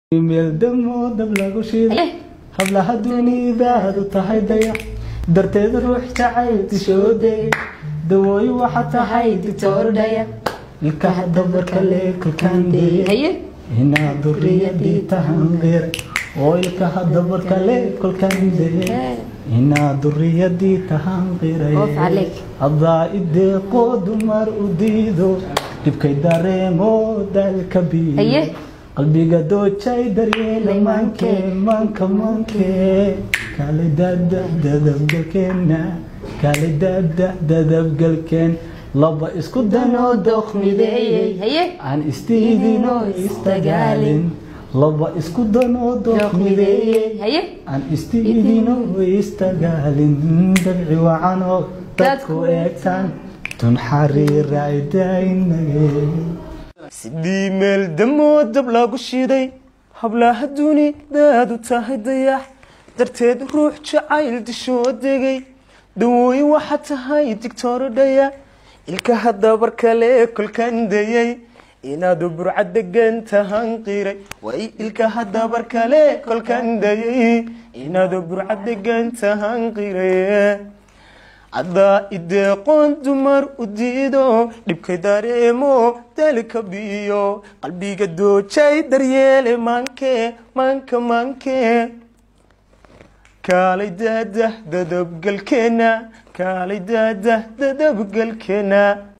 ميل دمو دبلغو شيد hablaha dunida tahay daya darteed ruux jacayl tishooday dawooy waxa tahay dictor daya ilka dabarka le kulkandee ina duriyadii tahanqir oo ilka dabarka le kulkandee ina duriyadii tahanqiray hadaa ideeqo dumar u diido dibkay dareemo dalka biyo qalbiga doocay daryeel manke kale dadabgalkeen laba isku dano doqmideeyay aan istiidino istagaalin laba isku dano doqmideeyay aan istiidino istagaalin dabci wacano dadku eegtaan tun xariiray daynagay sidii meel damo dab lagu shiiday hablaha dunida tahay dayax darteed ruux jacayl dishooday dawooy waxa tahay dictor daya ilka dabarka le kulkandayay inaad burcad degan tahanqiray way ilka dabarka le kulkandayay inaad burcad degan tahanqiray ada ideeqon dumar u diido dibkay dareemo dalka biyo qalbiga doocay daryeel manke kaalay dadabgalkeena